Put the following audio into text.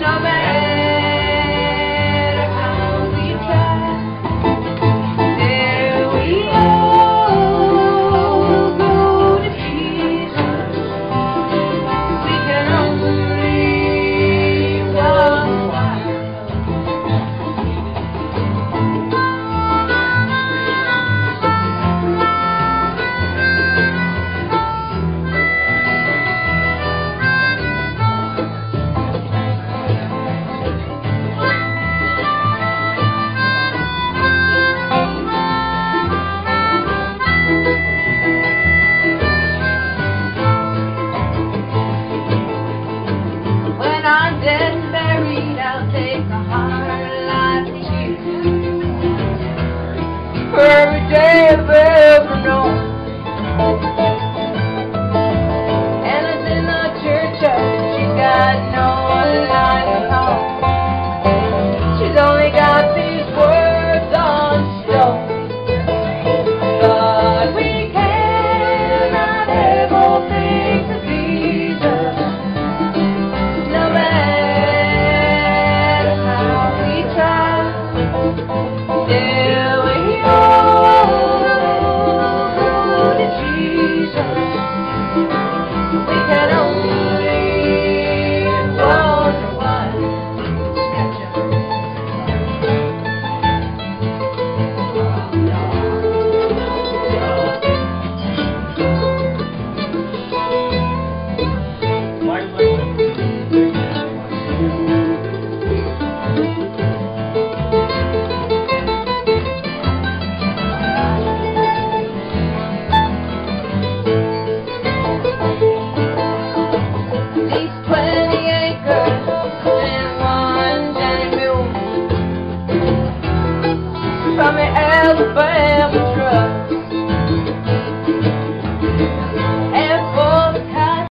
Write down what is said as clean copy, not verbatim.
No matter how we try, there we all go to Jesus. We can only walk a while. When I'm dead and buried, I'll take a hard life to for every day I've ever known. And it's in the church she's got no life at home. She's only got these words on stone. But we cannot ever think of Jesus. No matter how we try, still we all go to Jesus. We can only wonder why. Scripture.